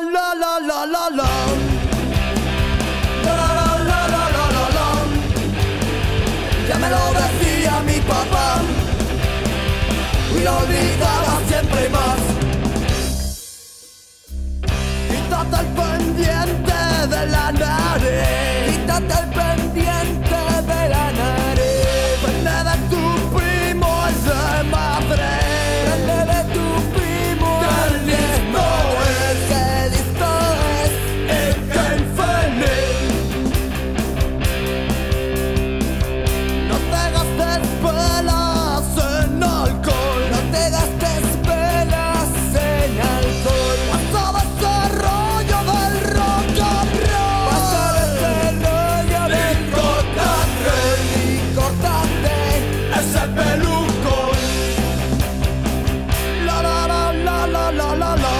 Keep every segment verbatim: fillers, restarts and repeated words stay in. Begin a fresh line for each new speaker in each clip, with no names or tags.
la la la la la. La la la la la la la. Ya me lo decía mi papá y lo olvidaba siempre más. Quítate el pendiente de la nariz, quítate el pendiente de la nariz. Prende de tu primo ese madre, prende de tu primo el listo es, que listo es, y que infeliz. No te gastes pelas en alcohol, no te gastes pelas en alcohol. Pasa de ese rollo del rock and roll, pasa de ese rollo del rock and roll, y córtate ese peluco. La la la la la la la la.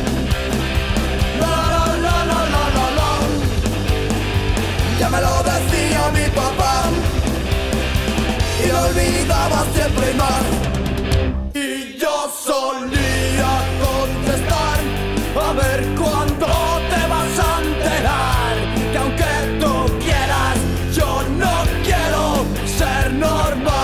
La la la la la la la. Ya me lo decía mi papá y lo olvidaba siempre más. Y yo solía contestar: a ver cuándo te vas a enterar que aunque tú quieras, yo no quiero ser normal.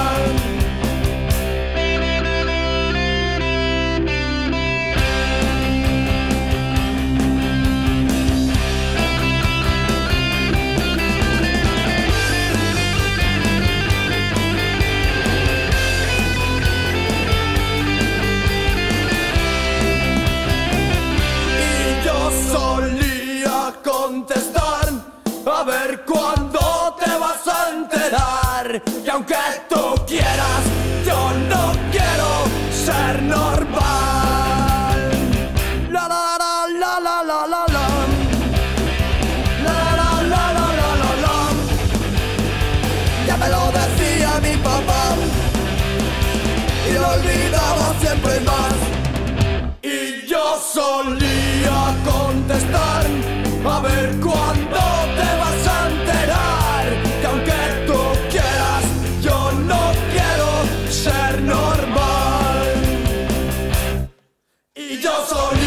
Y yo solía contestar: a ver cuándo te vas a enterar que aunque tú quieras, yo no quiero ser normal. La la la la la la la la. La la la la la la la. Ya me lo decía mi papá y lo olvidaba siempre más. Y yo solía contestar: a ver cuándo te vas a enterar que aunque tú quieras, yo no quiero ser normal. Y yo solía